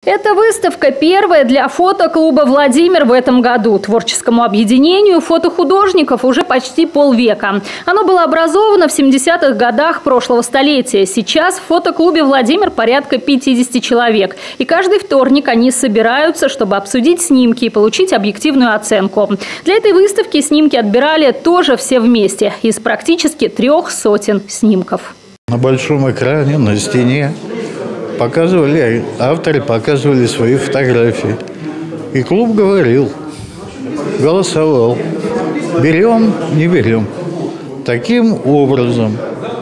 Эта выставка первая для фотоклуба «Владимир» в этом году. Творческому объединению фотохудожников уже почти полвека. Оно было образовано в 70-х годах прошлого столетия. Сейчас в фотоклубе «Владимир» порядка 50 человек. И каждый вторник они собираются, чтобы обсудить снимки и получить объективную оценку. Для этой выставки снимки отбирали тоже все вместе. Из практически 300 снимков. На большом экране, на стене. Авторы показывали свои фотографии. И клуб говорил, голосовал. Берем, не берем. Таким образом,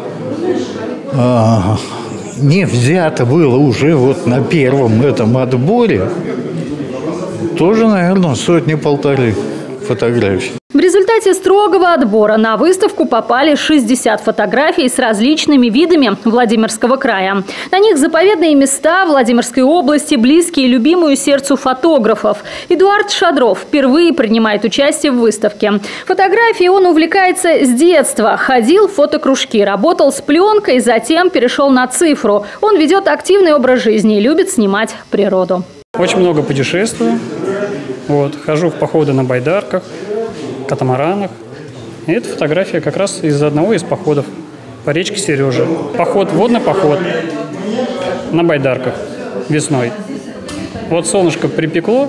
не взято было уже вот на первом этом отборе тоже, наверное, 100-1,5 фотографий. В результате строгого отбора на выставку попали 60 фотографий с различными видами Владимирского края. На них заповедные места Владимирской области, близкие и любимую сердцу фотографов. Эдуард Шадров впервые принимает участие в выставке. Фотографией он увлекается с детства. Ходил в фотокружки, работал с пленкой, затем перешел на цифру. Он ведет активный образ жизни и любит снимать природу. Очень много путешествую. Хожу в походы на байдарках, катамаранах. И эта фотография как раз из одного из походов по речке Сережа. Водный поход на байдарках весной. Вот солнышко припекло,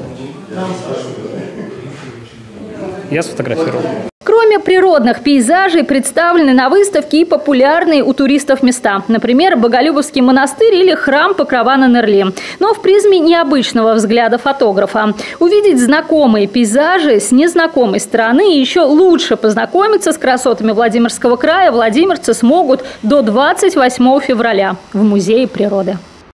я сфотографировал. Кроме природных пейзажей представлены на выставке и популярные у туристов места. Например, Боголюбовский монастырь или храм Покрова на Нерли. Но в призме необычного взгляда фотографа. Увидеть знакомые пейзажи с незнакомой стороны и еще лучше познакомиться с красотами Владимирского края владимирцы смогут до 28 февраля в Музее природы.